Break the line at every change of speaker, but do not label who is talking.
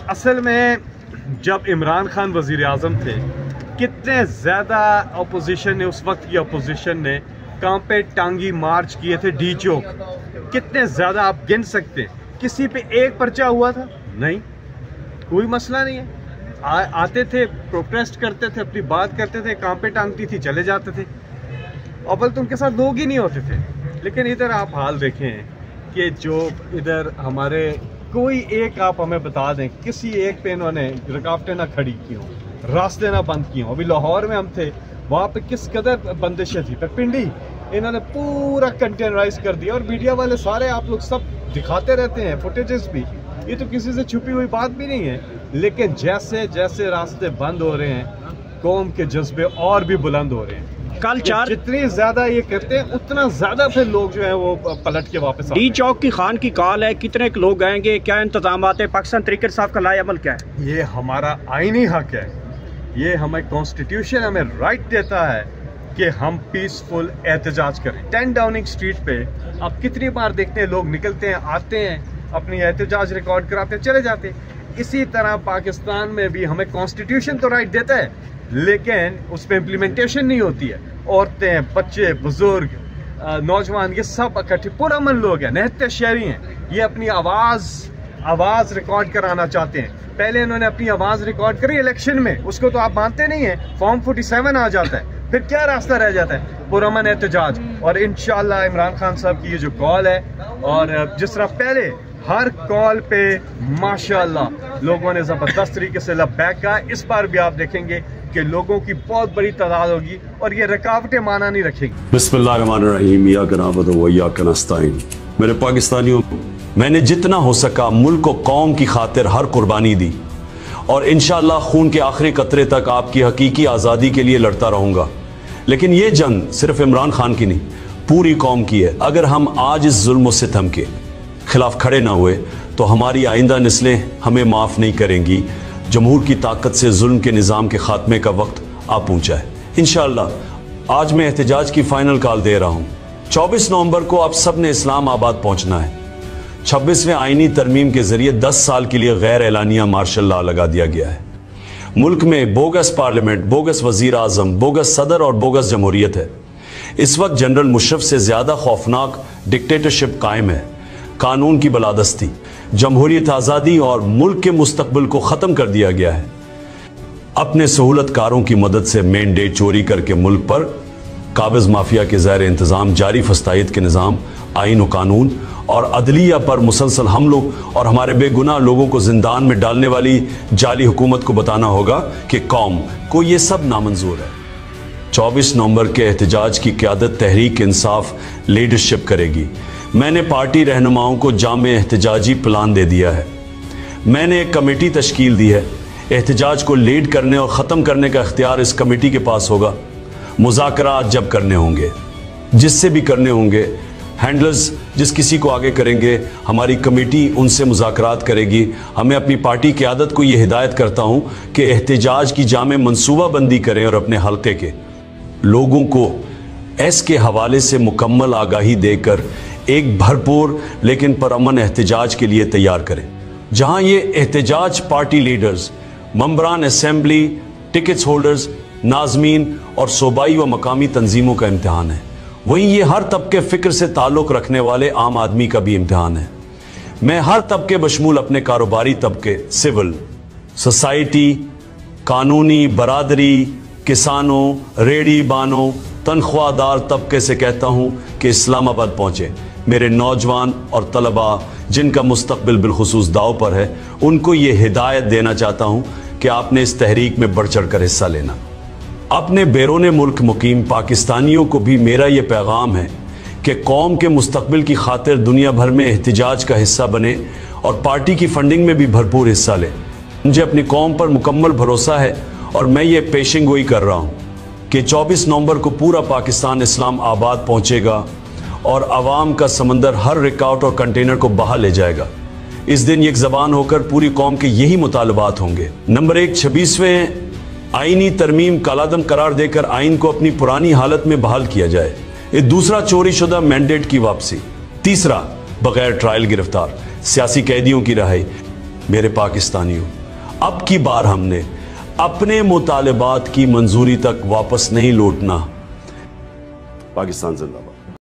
असल में जब इमरान खान वज़ीर आज़म थे, कितने ज़्यादा अपोजिशन ने, उस वक्त की अपोजिशन ने कांपे टांगी मार्च किए थे डी चौक। कितने ज़्यादा आप गिन सकते हैं? किसी पे एक पर्चा हुआ था? नहीं, कोई मसला नहीं है। आते थे, प्रोटेस्ट करते थे, अपनी बात करते थे, कांपे टांगती थी, चले जाते थे। अव्वल तो उनके साथ लोग ही नहीं होते थे। लेकिन इधर आप हाल देखें कि जो इधर हमारे कोई एक, आप हमें बता दें किसी एक पे इन्होंने रुकावटें ना खड़ी की हों, रास्ते ना बंद किए हों। अभी लाहौर में हम थे, वहाँ पे किस कदर बंदिशें थी। पर पिंडी इन्होंने पूरा कंटेनराइज कर दिया, और मीडिया वाले सारे आप लोग सब दिखाते रहते हैं, फुटेजेस भी। ये तो किसी से छुपी हुई बात भी नहीं है। लेकिन जैसे जैसे रास्ते बंद हो रहे हैं, कौम के जज्बे और भी बुलंद हो रहे हैं।
कल चार
जितनी ज्यादा ये करते हैं, उतना ज्यादा फिर लोग जो है वो पलट के वापस
डी चौक की खान की कॉल है, कितने लोग आएंगे, क्या इंतजाम है? पाकिस्तान तरीके साहब का लाए अमल क्या है?
ये हमारा आईनी हक है, ये हमें कॉन्स्टिट्यूशन हमें राइट देता है कि हम पीसफुल एहतजाज करें। 10 डाउनिंग स्ट्रीट पे आप कितनी बार देखते हैं, लोग निकलते हैं, आते हैं, अपनी एहतजाज रिकॉर्ड कराते हैं, चले जाते हैं। इसी तरह पाकिस्तान में भी हमें कॉन्स्टिट्यूशन तो राइट देता है, लेकिन उस पर इम्प्लीमेंटेशन नहीं होती है। औरतें, बच्चे, बुजुर्ग, नौजवान, ये सब इकट्ठे पुरअमन लोग हैं, निहत्ते शहरी हैं। ये अपनी आवाज़ रिकॉर्ड कराना चाहते हैं। पहले इन्होंने अपनी आवाज़ रिकॉर्ड करी इलेक्शन में, उसको तो आप मानते नहीं हैं। फॉर्म 47 आ जाता है, फिर क्या रास्ता रह जाता है? पुरअमन एहतजाज। और इंशाल्लाह इमरान खान साहब की ये जो कॉल है, और जिस तरह पहले हर कॉल पे माशाल्लाह लोगों ने ज़बरदस्त तरीके से लब्बैक कहा, इस बार भी आप देखेंगे कि लोगों की बहुत बड़ी तादाद होगी और ये रुकावटें माना नहीं रखेंगी।
बिस्मिल्लाहिर्रहमानिर्रहीम, इय्याका नअबुदु व इय्याका नस्तईन। मेरे पाकिस्तानियों, मैंने जितना हो सका मुल्क और कौम की खातिर हर कुर्बानी दी, और इंशाअल्लाह खून के आखिरी कतरे तक आपकी हकीकी आज़ादी के लिए लड़ता रहूँगा। लेकिन ये जंग सिर्फ इमरान खान की नहीं, पूरी कौम की है। अगर हम आज इस जुल्म और सितम के खिलाफ खड़े ना हुए तो हमारी आइंदा नस्लें हमें माफ़ नहीं करेंगी। जमहूर की ताकत से जुल्म के निज़ाम के ख़ात्मे का वक्त आ पहुँचा है। इंशाअल्लाह आज मैं एहतजाज की फ़ाइनल कॉल दे रहा हूँ। 24 नवंबर को आप सब ने इस्लामाबाद पहुँचना है। 26वें आइनी तरमीम के ज़रिए 10 साल के लिए गैर एलानिया मार्शल लॉ लगा दिया गया है। मुल्क में बोगस पार्लियामेंट, बोगस वज़ीर आज़म, बोगस सदर और बोगस जमहूरियत है। इस वक्त जनरल मुशर्रफ से ज़्यादा खौफनाक डिक्टेटरशिप कायम है। कानून की बलादस्ती, जमहूरियत, आज़ादी और मुल्क के मुस्तकबिल को ख़त्म कर दिया गया है। अपने सहूलतकारों की मदद से मैंडेट चोरी करके मुल्क पर काबिज़ माफिया के ज़ैर इंतज़ाम जारी फस्तायद के निज़ाम, आइन व कानून और अदलिया पर मुसलसल हमलों और हमारे बेगुनाह लोगों को जिंदान में डालने वाली जाली हुकूमत को बताना होगा कि कौम को ये सब नामंजूर है। 24 नवंबर के एहतजाज की क़यादत तहरीक इंसाफ लीडरशिप करेगी। मैंने पार्टी रहनुमाओं को जामे एहतजाजी प्लान दे दिया है। मैंने एक कमेटी तश्कील दी है। एहतजाज को लीड करने और ख़त्म करने का इख्तियार इस कमेटी के पास होगा। मुज़ाकरात जब करने होंगे, जिससे भी करने होंगे, हैंडलर्स जिस किसी को आगे करेंगे, हमारी कमेटी उनसे मुज़ाकरात करेगी। हमें अपनी पार्टी की आदत को ये हिदायत करता हूँ कि एहतजाज की जामे मनसूबाबंदी करें और अपने हल्के के लोगों को एस के हवाले से मुकम्मल आगाही देकर एक भरपूर लेकिन परअमन एहतजाज के लिए तैयार करें। जहाँ ये एहतजाज पार्टी लीडर्स, मम्बरान असेंबली, टिकट्स होल्डर्स, नाजमीन और सूबाई व मकामी तंजीमों का इम्तहान है, वहीं ये हर तबके फ़िक्र से ताल्लुक़ रखने वाले आम आदमी का भी इम्तहान है। मैं हर तबके बशमूल अपने कारोबारी तबके, सिविल सोसाइटी, कानूनी बरादरी, किसानों, रेडी बानों, तनख्वाहदार तबके से कहता हूँ कि इस्लामाबाद पहुँचे। मेरे नौजवान और तलबा जिनका मुस्तकबिल बिलखुसूस दाव पर है, उनको ये हिदायत देना चाहता हूँ कि आपने इस तहरीक में बढ़ चढ़ कर हिस्सा लेना। अपने बैरून मुल्क मुकीम पाकिस्तानियों को भी मेरा ये पैगाम है कि कौम के मुस्तकबिल की खातिर दुनिया भर में एहतजाज का हिस्सा बने और पार्टी की फंडिंग में भी भरपूर हिस्सा लें। मुझे अपनी कौम पर मुकम्मल भरोसा है और मैं ये पेशिंग गोई कर रहा हूँ कि 24 नवंबर को पूरा पाकिस्तान इस्लामाबाद पहुँचेगा और आवाम का समंदर हर रिकावट और कंटेनर को बहा ले जाएगा। इस दिन एक ज़बान होकर पूरी कौम के यही मुतालबात होंगे। नंबर 1, 26वें आईनी तरमीम कालादम करार देकर आइन को अपनी पुरानी हालत में बहाल किया जाए। ये दूसरा, चोरी शुदा मैंडेट की वापसी। तीसरा, बगैर ट्रायल गिरफ्तार सियासी कैदियों की रिहाई। मेरे पाकिस्तानियों, अब की बार हमने अपने मुतालिबात की मंजूरी तक वापस नहीं लौटना। पाकिस्तान जिंदाबाद।